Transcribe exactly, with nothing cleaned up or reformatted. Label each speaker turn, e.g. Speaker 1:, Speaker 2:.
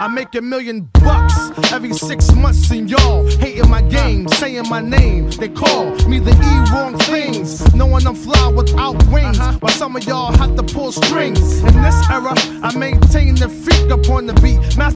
Speaker 1: I make a million bucks every six months, and y'all hating my game, saying my name. They call me the E wrong things, knowing I'm fly without wings, while some of y'all have to pull strings. In this era, I maintain the freak up on the beat. Master